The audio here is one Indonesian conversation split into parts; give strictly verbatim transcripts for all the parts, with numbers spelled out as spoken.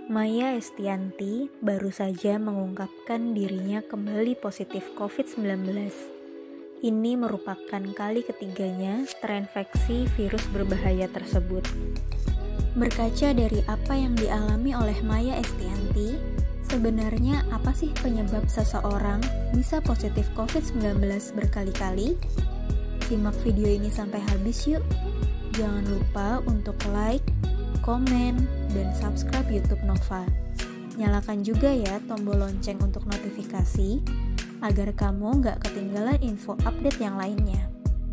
Maya Estianty baru saja mengungkapkan dirinya kembali positif covid sembilan belas. Ini merupakan kali ketiganya terinfeksi virus berbahaya tersebut. Berkaca dari apa yang dialami oleh Maya Estianty, sebenarnya apa sih penyebab seseorang bisa positif covid sembilan belas berkali-kali? Simak video ini sampai habis yuk. Jangan lupa untuk like, komen, dan subscribe YouTube Nova. Nyalakan juga ya tombol lonceng untuk notifikasi, agar kamu gak ketinggalan info update yang lainnya.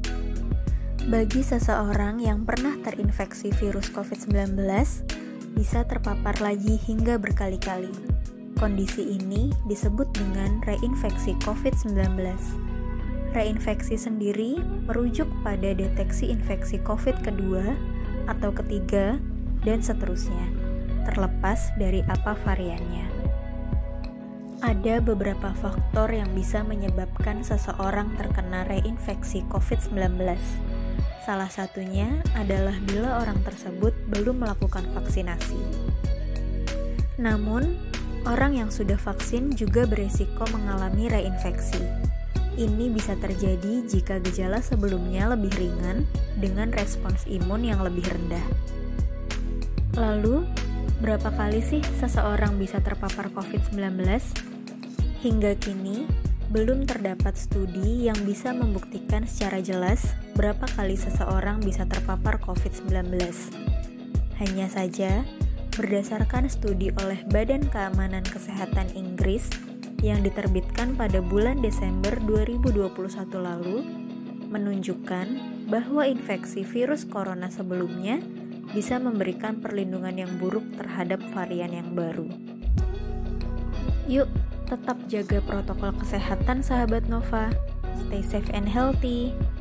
Bagi seseorang yang pernah terinfeksi virus covid sembilan belas, bisa terpapar lagi hingga berkali-kali. Kondisi ini disebut dengan reinfeksi covid sembilan belas. Reinfeksi sendiri merujuk pada deteksi infeksi COVID kedua atau ketiga, dan seterusnya, terlepas dari apa variannya. Ada beberapa faktor yang bisa menyebabkan seseorang terkena reinfeksi covid sembilan belas. Salah satunya adalah bila orang tersebut belum melakukan vaksinasi. Namun, orang yang sudah vaksin juga beresiko mengalami reinfeksi. Ini bisa terjadi jika gejala sebelumnya lebih ringan dengan respons imun yang lebih rendah. Lalu, berapa kali sih seseorang bisa terpapar covid sembilan belas? Hingga kini, belum terdapat studi yang bisa membuktikan secara jelas berapa kali seseorang bisa terpapar covid sembilan belas. Hanya saja, berdasarkan studi oleh Badan Keamanan Kesehatan Inggris yang diterbitkan pada bulan Desember dua ribu dua puluh satu lalu, menunjukkan bahwa infeksi virus corona sebelumnya bisa memberikan perlindungan yang buruk terhadap varian yang baru. Yuk, tetap jaga protokol kesehatan sahabat Nova. Stay safe and healthy.